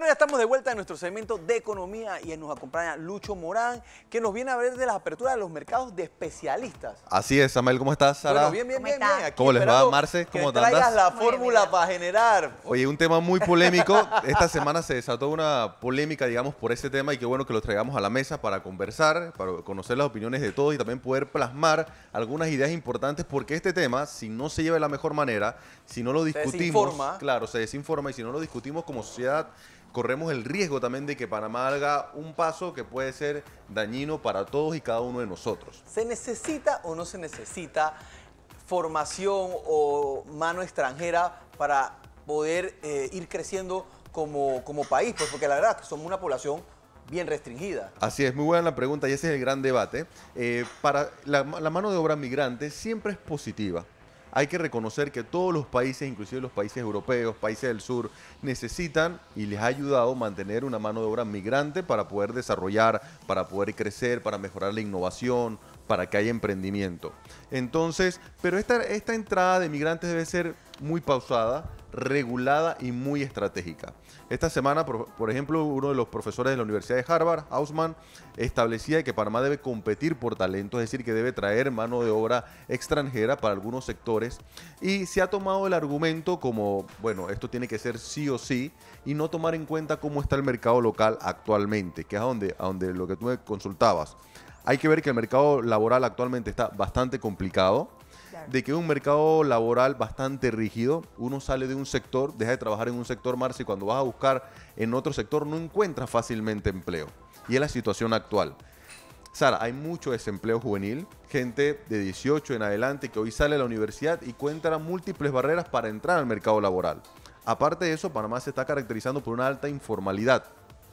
Bueno, ya estamos de vuelta en nuestro segmento de economía y nos acompaña Lucho Morán, que nos viene a hablar de las aperturas de los mercados de especialistas. Así es, Samuel, ¿cómo estás, Sara? Bueno, bien. Aquí ¿cómo les va, Marce? ¿Cómo te andas? traigas la fórmula para generar. Oye, un tema muy polémico. Esta semana se desató una polémica, digamos, por ese tema y qué bueno que lo traigamos a la mesa para conversar, para conocer las opiniones de todos y también poder plasmar algunas ideas importantes, porque este tema, si no se lleva de la mejor manera, si no lo discutimos, claro, se desinforma, y si no lo discutimos como sociedad, corremos el riesgo también de que Panamá haga un paso que puede ser dañino para todos y cada uno de nosotros. ¿Se necesita o no se necesita formación o mano extranjera para poder ir creciendo como país? Pues porque la verdad es que somos una población bien restringida. Así es, muy buena la pregunta y ese es el gran debate. Para la mano de obra migrante siempre es positiva. Hay que reconocer que todos los países, inclusive los países europeos, países del sur, necesitan y les ha ayudado mantener una mano de obra migrante para poder desarrollar, para poder crecer, para mejorar la innovación, para que haya emprendimiento. Entonces, pero esta entrada de migrantes debe ser muy pausada, regulada y muy estratégica. Esta semana, por ejemplo, uno de los profesores de la Universidad de Harvard, Hausman, establecía que Panamá debe competir por talento, es decir, que debe traer mano de obra extranjera para algunos sectores, y se ha tomado el argumento como, bueno, esto tiene que ser sí o sí, y no tomar en cuenta cómo está el mercado local actualmente, que es a donde lo que tú me consultabas. Hay que ver que el mercado laboral actualmente está bastante complicado, de que es un mercado laboral bastante rígido. Uno sale de un sector, deja de trabajar en un sector, Marce, y cuando vas a buscar en otro sector no encuentras fácilmente empleo. Y es la situación actual. Sara, hay mucho desempleo juvenil, gente de 18 en adelante que hoy sale de la universidad y encuentra múltiples barreras para entrar al mercado laboral. Aparte de eso, Panamá se está caracterizando por una alta informalidad.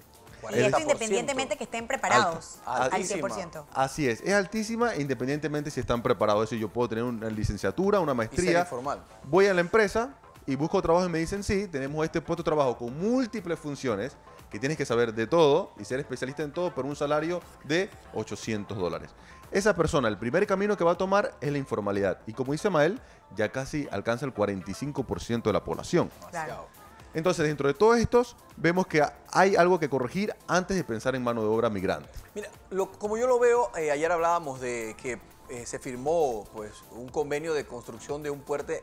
Y esto independientemente que estén preparados al 100%. Así es altísima independientemente si están preparados. Es decir, yo puedo tener una licenciatura, una maestría, voy a la empresa y busco trabajo y me dicen, sí, tenemos este puesto de trabajo con múltiples funciones que tienes que saber de todo y ser especialista en todo por un salario de $800. Esa persona, el primer camino que va a tomar es la informalidad. Y como dice Mael, ya casi alcanza el 45% de la población. Claro. Entonces, dentro de todos estos, vemos que hay algo que corregir antes de pensar en mano de obra migrante. Mira, como yo lo veo, ayer hablábamos de que se firmó pues un convenio de construcción de un puerto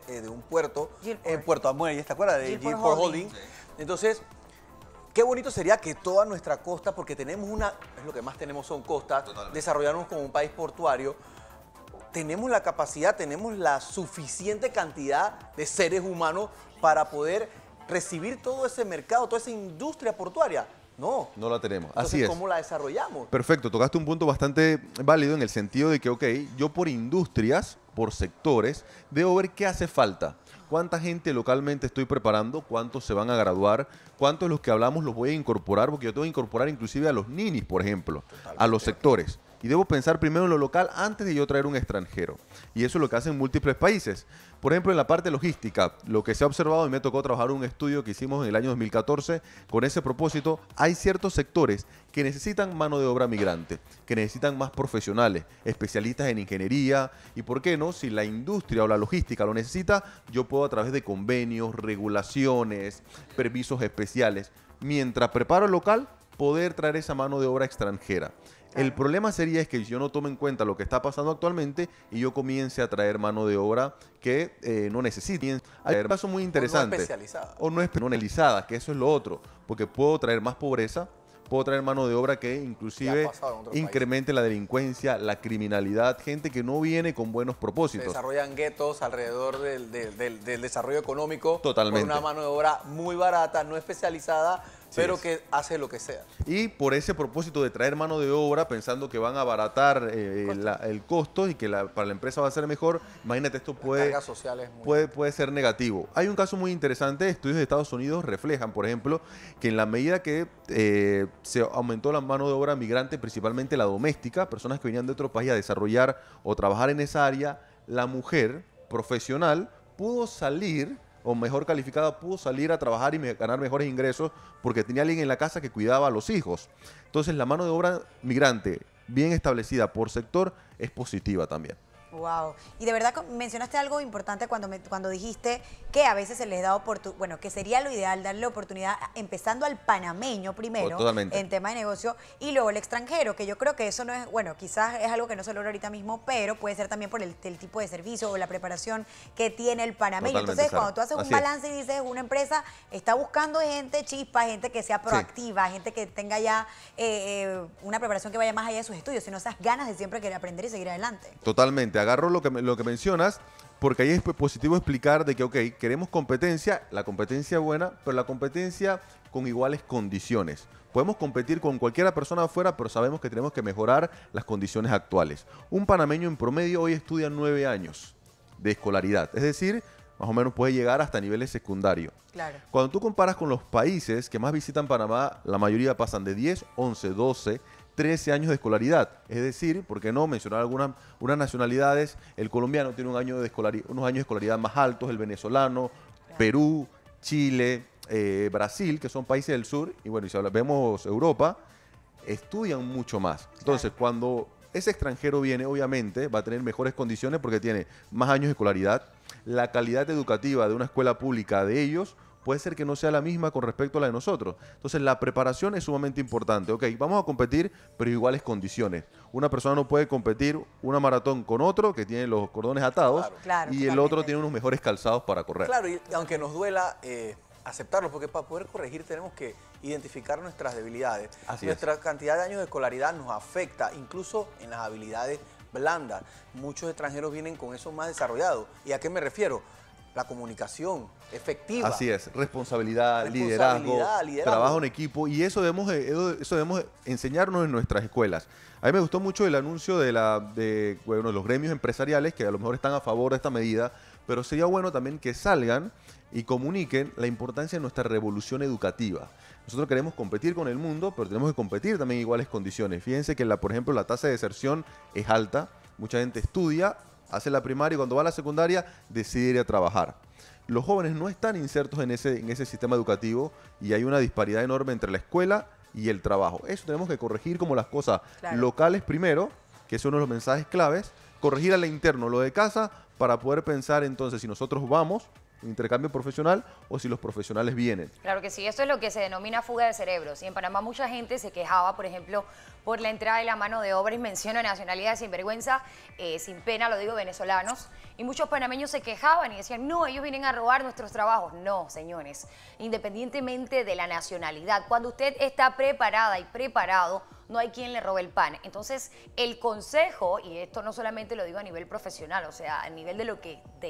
en Puerto Amuelle, ¿te acuerdas? De Gilport Holding. Entonces, qué bonito sería que toda nuestra costa, porque tenemos es lo que más tenemos son costas, desarrollarnos como un país portuario. Tenemos la capacidad, tenemos la suficiente cantidad de seres humanos para poder recibir todo ese mercado, toda esa industria portuaria. No la tenemos. Entonces, así es. ¿cómo la desarrollamos? Perfecto, tocaste un punto bastante válido en el sentido de que, ok, yo por industrias, por sectores, debo ver qué hace falta. ¿Cuánta gente localmente estoy preparando? ¿Cuántos se van a graduar? ¿Cuántos de los que hablamos los voy a incorporar? Porque yo tengo que incorporar inclusive a los ninis, por ejemplo, a los sectores. Y debo pensar primero en lo local antes de yo traer un extranjero. Y eso es lo que hacen múltiples países. Por ejemplo, en la parte logística, lo que se ha observado, y me tocó trabajar un estudio que hicimos en el año 2014, con ese propósito, hay ciertos sectores que necesitan mano de obra migrante, que necesitan más profesionales, especialistas en ingeniería, y por qué no, si la industria o la logística lo necesita, yo puedo a través de convenios, regulaciones, permisos especiales, mientras preparo el local, poder traer esa mano de obra extranjera. Claro. El problema sería que yo no tome en cuenta lo que está pasando actualmente y yo comience a traer mano de obra que no necesite. Hay un caso muy interesante. O no especializada. O no especializada, que eso es lo otro. Porque puedo traer más pobreza, puedo traer mano de obra que inclusive incremente la delincuencia, la criminalidad, gente que no viene con buenos propósitos. Se desarrollan guetos alrededor del desarrollo económico. Totalmente. Por una mano de obra muy barata, no especializada, pero que hace lo que sea. Y por ese propósito de traer mano de obra, pensando que van a abaratar el costo y que para la empresa va a ser mejor, imagínate, esto puede ser negativo. Hay un caso muy interesante, estudios de Estados Unidos reflejan, por ejemplo, que en la medida que se aumentó la mano de obra migrante, principalmente la doméstica, personas que venían de otro país a desarrollar o trabajar en esa área, la mujer profesional pudo salir, o mejor calificada, pudo salir a trabajar y ganar mejores ingresos porque tenía alguien en la casa que cuidaba a los hijos. Entonces, la mano de obra migrante bien establecida por sector es positiva también. Wow. Y de verdad mencionaste algo importante cuando dijiste que a veces se les da oportunidad, bueno, que sería lo ideal darle oportunidad empezando al panameño primero en tema de negocio y luego el extranjero, que yo creo que eso no es, bueno, quizás es algo que no se logra ahorita mismo, pero puede ser también por el tipo de servicio o la preparación que tiene el panameño. Entonces, cuando tú haces un balance y dices, una empresa está buscando gente chispa, gente que sea proactiva, gente que tenga ya una preparación que vaya más allá de sus estudios, sino esas ganas de siempre querer aprender y seguir adelante. Totalmente. Agarro lo que mencionas, porque ahí es positivo explicar de que, ok, queremos competencia, la competencia buena, pero la competencia con iguales condiciones. Podemos competir con cualquier persona afuera, pero sabemos que tenemos que mejorar las condiciones actuales. Un panameño en promedio hoy estudia 9 años de escolaridad, es decir, más o menos puede llegar hasta niveles secundarios. Claro. Cuando tú comparas con los países que más visitan Panamá, la mayoría pasan de 10, 11, 12, 13 años de escolaridad. Es decir, ¿por qué no mencionar algunas nacionalidades? El colombiano tiene unos años de escolaridad más altos, el venezolano, Perú, Chile, Brasil, que son países del sur, y bueno, y si vemos Europa, estudian mucho más. Entonces, cuando ese extranjero viene, obviamente, va a tener mejores condiciones porque tiene más años de escolaridad. La calidad educativa de una escuela pública de ellos puede ser que no sea la misma con respecto a la de nosotros. Entonces, la preparación es sumamente importante. Ok, vamos a competir, pero iguales condiciones. Una persona no puede competir una maratón con otro que tiene los cordones atados y el otro tiene unos mejores calzados para correr. Claro, y aunque nos duela aceptarlo, porque para poder corregir tenemos que identificar nuestras debilidades. Nuestra cantidad de años de escolaridad nos afecta, incluso en las habilidades blandas. Muchos extranjeros vienen con eso más desarrollado. ¿Y a qué me refiero? La comunicación efectiva. Así es, responsabilidad, liderazgo, trabajo en equipo, y eso debemos enseñarnos en nuestras escuelas. A mí me gustó mucho el anuncio de los gremios empresariales, que a lo mejor están a favor de esta medida, pero sería bueno también que salgan y comuniquen la importancia de nuestra revolución educativa. Nosotros queremos competir con el mundo, pero tenemos que competir también en iguales condiciones. Fíjense que, por ejemplo, la tasa de deserción es alta, mucha gente estudia, hace la primaria y cuando va a la secundaria decide ir a trabajar. Los jóvenes no están insertos en ese sistema educativo y hay una disparidad enorme entre la escuela y el trabajo. Eso tenemos que corregir como las cosas locales primero, que es uno de los mensajes claves, corregir al interno lo de casa para poder pensar entonces si nosotros vamos intercambio profesional o si los profesionales vienen. Claro que sí, esto es lo que se denomina fuga de cerebros. Y en Panamá mucha gente se quejaba, por ejemplo, por la entrada de la mano de obra, y menciono nacionalidades sin vergüenza, sin pena lo digo, venezolanos. Y muchos panameños se quejaban y decían, no, ellos vienen a robar nuestros trabajos. No, señores, independientemente de la nacionalidad, cuando usted está preparada y preparado, no hay quien le robe el pan. Entonces, el consejo, y esto no solamente lo digo a nivel profesional, o sea, a nivel de lo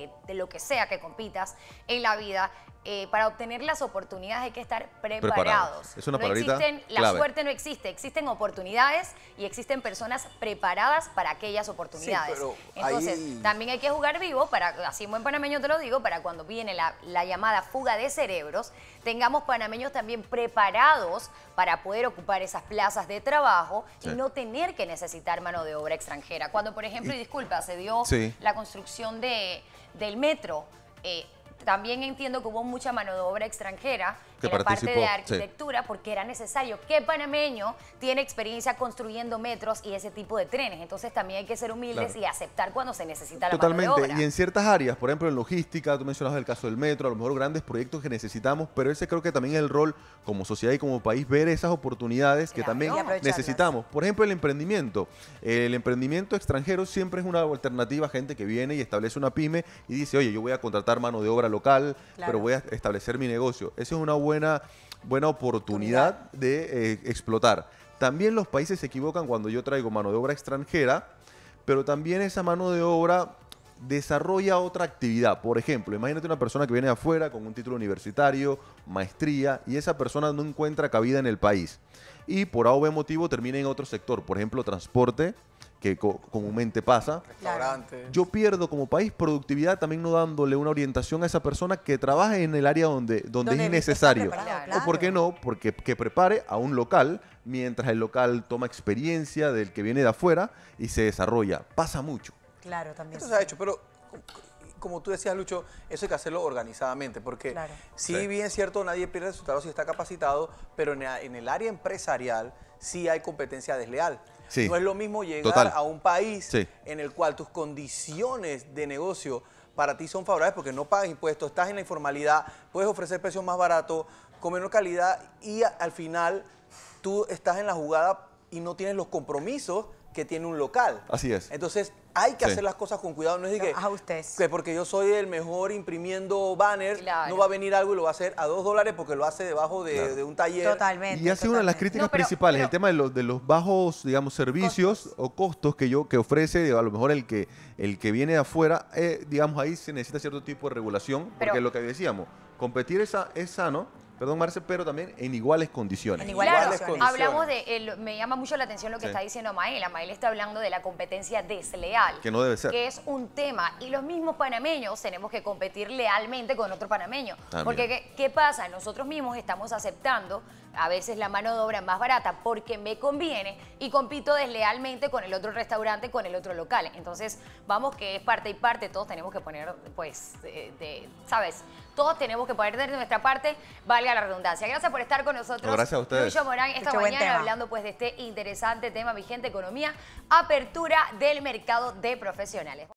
que sea que compitas en la vida, para obtener las oportunidades hay que estar preparados. Es una palabrita clave. La suerte no existe, existen oportunidades y existen personas preparadas para aquellas oportunidades. Sí, entonces, también hay que jugar vivo, para, así en buen panameño te lo digo, para cuando viene la llamada fuga de cerebros, tengamos panameños también preparados para poder ocupar esas plazas de trabajo y no tener que necesitar mano de obra extranjera. Cuando, por ejemplo, y disculpa, se dio la construcción del metro, también entiendo que hubo mucha mano de obra extranjera en la parte de arquitectura porque era necesario. ¿Qué panameño tiene experiencia construyendo metros y ese tipo de trenes? Entonces también hay que ser humildes y aceptar cuando se necesita la mano de obra. Y en ciertas áreas, por ejemplo en logística, tú mencionabas el caso del metro, a lo mejor grandes proyectos que necesitamos, pero ese creo que también es el rol como sociedad y como país, ver esas oportunidades que también necesitamos. Por ejemplo, el emprendimiento. El emprendimiento extranjero siempre es una alternativa a gente que viene y establece una pyme y dice, oye, yo voy a contratar mano de obra local, pero voy a establecer mi negocio. Esa es una buena oportunidad de explotar. También los países se equivocan cuando yo traigo mano de obra extranjera, pero también esa mano de obra desarrolla otra actividad. Por ejemplo, imagínate una persona que viene de afuera con un título universitario, maestría, y esa persona no encuentra cabida en el país. Y por A o B motivo termina en otro sector, por ejemplo, transporte, que comúnmente pasa. Yo pierdo como país productividad también no dándole una orientación a esa persona que trabaje en el área donde es necesario. O por qué no, porque que prepare a un local mientras el local toma experiencia del que viene de afuera y se desarrolla. Pasa mucho. Claro, también. Eso se ha hecho, pero como tú decías, Lucho, eso hay que hacerlo organizadamente, porque si bien es cierto, nadie pierde resultados si está capacitado, pero en el área empresarial sí hay competencia desleal. Sí. No es lo mismo llegar a un país en el cual tus condiciones de negocio para ti son favorables porque no pagas impuestos, estás en la informalidad, puedes ofrecer precios más baratos, con menor calidad y al final tú estás en la jugada y no tienes los compromisos que tiene un local. Así es. Entonces hay que hacer las cosas con cuidado. No es de que porque yo soy el mejor imprimiendo banners, no va a venir algo y lo va a hacer a $2 porque lo hace debajo de un taller. Totalmente. Y hace una de las críticas principales, el tema de los bajos, digamos, servicios o costos que ofrece, a lo mejor el que viene de afuera, digamos, ahí se necesita cierto tipo de regulación, porque lo que decíamos, competir es sano, perdón, Marce, pero también en iguales condiciones. En iguales condiciones. Hablamos me llama mucho la atención lo que está diciendo Mael. Mael está hablando de la competencia desleal. Que no debe ser. Que es un tema. Y los mismos panameños tenemos que competir lealmente con otro panameño. Porque, ¿qué pasa? Nosotros mismos estamos aceptando a veces la mano de obra más barata porque me conviene y compito deslealmente con el otro restaurante, con el otro local. Entonces, vamos que es parte y parte. Todos tenemos que poner, pues, ¿sabes? Todos tenemos que poner de nuestra parte, valga la redundancia. Gracias por estar con nosotros. No, gracias a ustedes. Lucho Morán, esta mañana hablando pues de este interesante tema vigente, economía, apertura del mercado de profesionales.